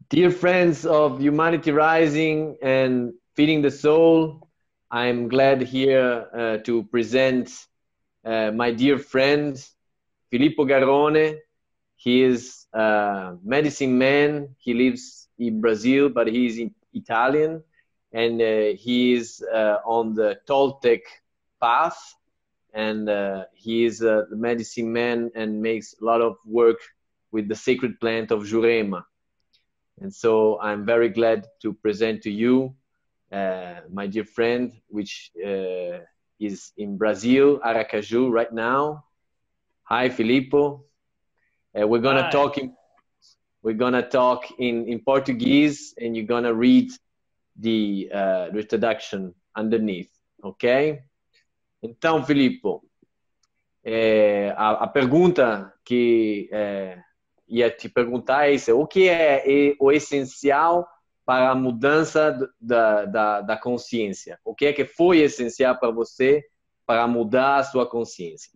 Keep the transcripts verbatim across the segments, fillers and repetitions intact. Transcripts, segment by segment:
Dear friends of Humanity Rising and Feeding the Soul, I'm glad here uh, to present uh, my dear friend Filippo Garrone. He is a medicine man. He lives in Brazil, but he is Italian, and uh, he is uh, on the Toltec path. And uh, he is uh, the medicine man and makes a lot of work with the sacred plant of Jurema. And so I'm very glad to present to you uh, my dear friend, which uh, is in Brazil, Aracaju, right now. Hi, Filippo. Uh, we're gonna Hi. talk in we're gonna talk in, in Portuguese, and you're gonna read the, uh, the introduction underneath, ok? Então, Filippo, é, a, a pergunta que é, ia te perguntar é isso: o que é, é o essencial para a mudança da, da, da consciência? O que é que foi essencial para você para mudar a sua consciência?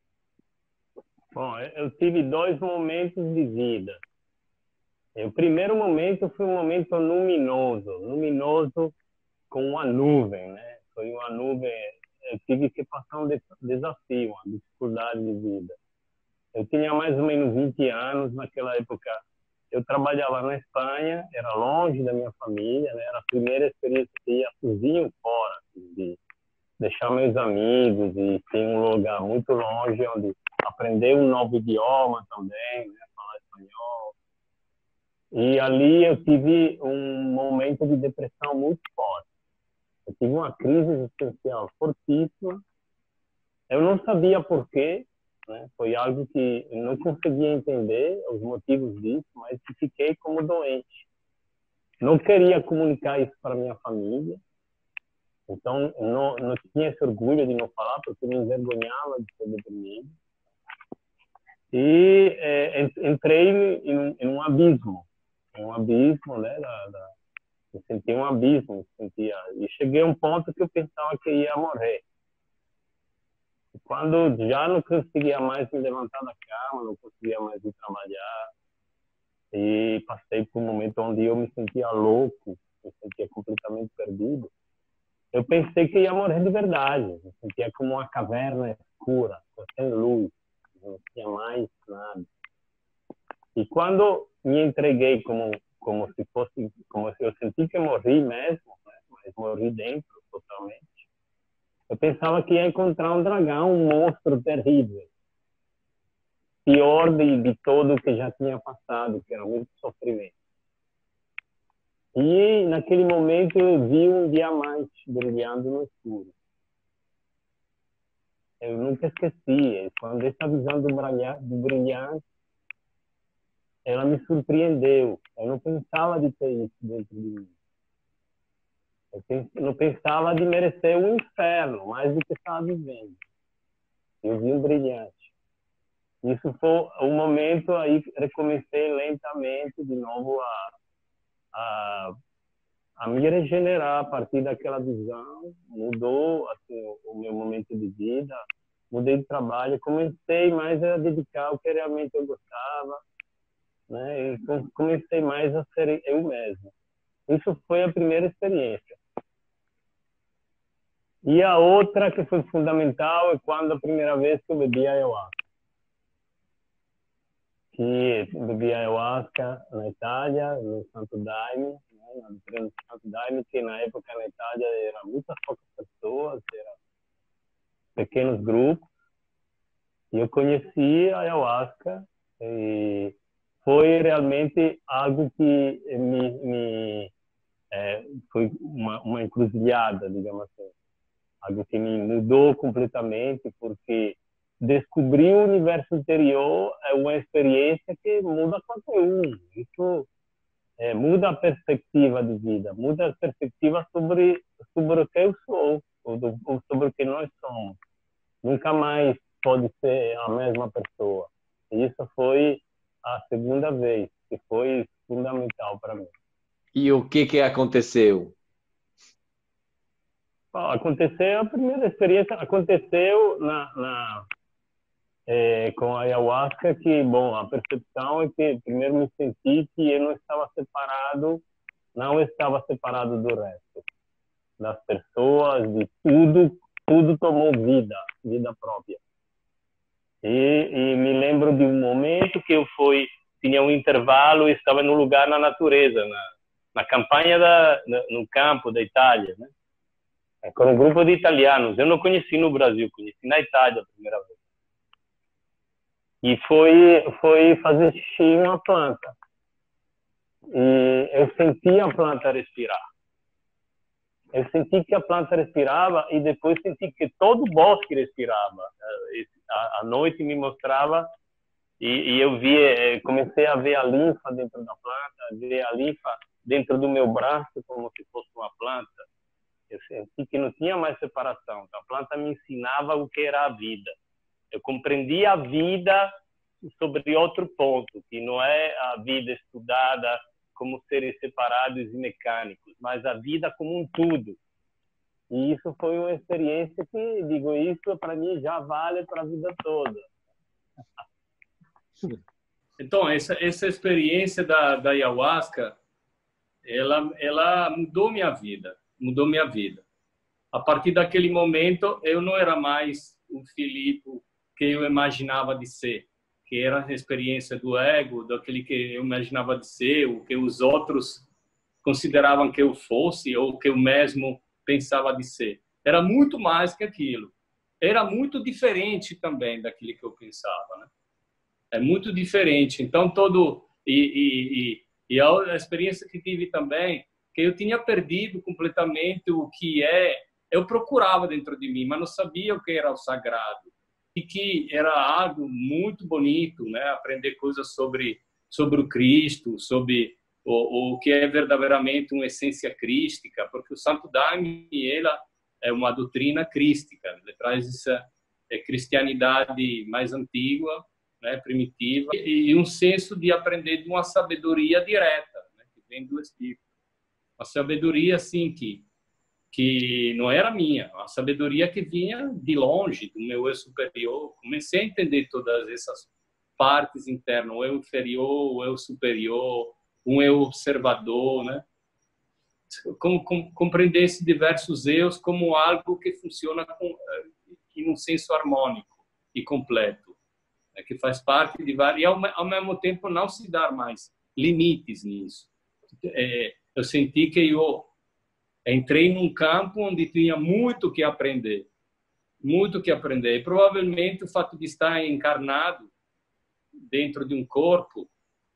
Bom, eu tive dois momentos de vida. O primeiro momento foi um momento luminoso, luminoso com uma nuvem, né? Foi uma nuvem, eu tive que passar um desafio, uma dificuldade de vida. Eu tinha mais ou menos vinte anos, naquela época eu trabalhava na Espanha, era longe da minha família, né? Era a primeira experiência que ia sozinho fora, de deixar meus amigos e ter um lugar muito longe onde aprender um novo idioma também, né? Falar espanhol. E ali eu tive um momento de depressão muito forte. Eu tive uma crise existencial fortíssima. Eu não sabia porquê, né? Foi algo que eu não conseguia entender os motivos disso, mas fiquei como doente. Não queria comunicar isso para minha família. Então, não, não tinha esse orgulho de não falar, porque me envergonhava de ser deprimido. E é, entrei em, em um abismo, um abismo, né? Da, da, eu senti um abismo, sentia, e cheguei a um ponto que eu pensava que ia morrer. E quando já não conseguia mais me levantar da cama, não conseguia mais ir trabalhar, e passei por um momento onde eu me sentia louco, me sentia completamente perdido. Eu pensei que ia morrer de verdade. Eu sentia como uma caverna escura, sem luz, não tinha mais nada. E quando me entreguei como como se fosse, como se eu senti que morri mesmo, né? Mas morri dentro totalmente. Eu pensava que ia encontrar um dragão, um monstro terrível, pior de, de todo o que já tinha passado, que era muito sofrimento. E naquele momento eu vi um diamante brilhando no escuro. Eu nunca esqueci. Quando essa visão do brilhante, ela me surpreendeu. Eu não pensava de ter isso dentro de mim. Eu não pensava de merecer o inferno, mais do que estava vivendo. Eu vi um brilhante. Isso foi um momento aí que recomecei lentamente de novo a, a a me regenerar a partir daquela visão. Mudou assim, o meu momento de vida, mudei de trabalho, comecei mais a dedicar ao que realmente eu gostava, né? E comecei mais a ser eu mesmo. Isso foi a primeira experiência. E a outra que foi fundamental é quando a primeira vez que eu bebi ayahuasca. Que bebi ayahuasca na Itália, no Santo Daime, na diferença do Santo Daime, que na época na Itália eram muitas poucas pessoas, eram pequenos grupos. E eu conheci a ayahuasca e foi realmente algo que me, me é, foi uma, uma encruzilhada, digamos assim. Algo que me mudou completamente, porque descobrir o universo interior é uma experiência que muda qualquer um. Isso é, muda a perspectiva de vida, muda a perspectiva sobre, sobre o que eu sou, ou, do, ou sobre o que nós somos. Nunca mais pode ser a mesma pessoa. E isso foi a segunda vez, que foi fundamental para mim. E o que que aconteceu? Bom, aconteceu, a primeira experiência aconteceu na, na é, com a ayahuasca que, bom, a percepção é que primeiro me senti que eu não estava separado, não estava separado do resto, das pessoas, de tudo, tudo tomou vida, vida própria. E, e me lembro de um momento que eu fui, tinha um intervalo e estava num lugar na natureza, na, na campanha, da, no campo da Itália, né? Com um grupo de italianos. Eu não conheci no Brasil, conheci na Itália a primeira vez. E foi, foi fazer xixi em uma planta. E eu senti a planta respirar. Eu senti que a planta respirava e depois senti que todo o bosque respirava. A, a noite me mostrava e, e eu vi, comecei a ver a linfa dentro da planta, ver a linfa dentro do meu braço como se fosse uma planta. Eu senti que não tinha mais separação. A planta me ensinava o que era a vida. Eu compreendi a vida sobre outro ponto, que não é a vida estudada como seres separados e mecânicos, mas a vida como um tudo. E isso foi uma experiência que, digo, isso para mim já vale para a vida toda. Então, essa, essa experiência da, da ayahuasca, ela, ela mudou minha vida, mudou minha vida. A partir daquele momento, eu não era mais o Filipe que eu imaginava de ser, que era a experiência do ego, daquele que eu imaginava de ser, o que os outros consideravam que eu fosse, ou que eu mesmo pensava de ser. Era muito mais que aquilo. Era muito diferente também daquilo que eu pensava, né? É muito diferente. Então, todo... E, e, e, e a experiência que tive também, que eu tinha perdido completamente o que é... Eu procurava dentro de mim, mas não sabia o que era o sagrado. E que era algo muito bonito, né? Aprender coisas sobre, sobre o Cristo, sobre o, o que é verdadeiramente uma essência crística, porque o Santo Daime, ela é uma doutrina crística, ele traz essa é, cristianidade mais antiga, né? Primitiva, e um senso de aprender de uma sabedoria direta, né? Que vem do Espírito. Uma sabedoria, assim, que que não era minha, a sabedoria que vinha de longe, do meu eu superior. Comecei a entender todas essas partes internas, o eu inferior, o eu superior, um eu observador, né? Como, como, compreender esses diversos eus como algo que funciona com, em um senso harmônico e completo, né? Que faz parte de vários, e ao, ao mesmo tempo não se dar mais limites nisso. É, eu senti que eu entrei num campo onde tinha muito que aprender, muito que aprender. E provavelmente o fato de estar encarnado dentro de um corpo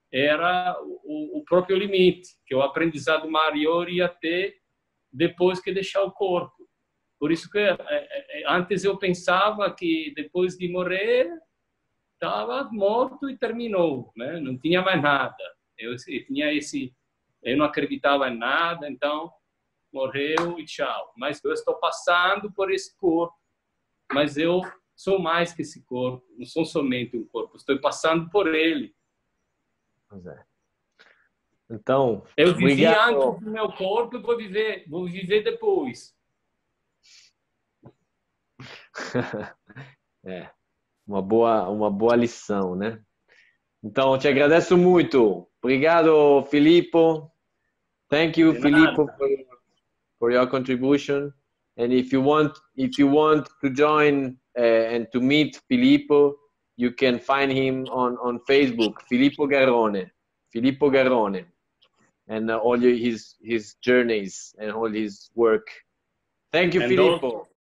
era o, o próprio limite, que o aprendizado maior ia ter depois que deixar o corpo. Por isso que antes eu pensava que depois de morrer estava morto e terminou, né? Não tinha mais nada. Eu, eu tinha esse, eu não acreditava em nada, então morreu e tchau. Mas eu estou passando por esse corpo. Mas eu sou mais que esse corpo. Não sou somente um corpo. Estou passando por ele. Pois é. Então, eu vivi obrigado. antes do meu corpo e vou viver, vou viver depois. É, uma boa, uma boa lição, né? Então, eu te agradeço muito. Obrigado, Filippo. Thank you, Filippo, for your, for your contribution. And if you want, if you want to join uh, and to meet Filippo, you can find him on on Facebook, Filippo Garrone, Filippo Garrone, and uh, all his his journeys and all his work. Thank you, And Filippo. Also,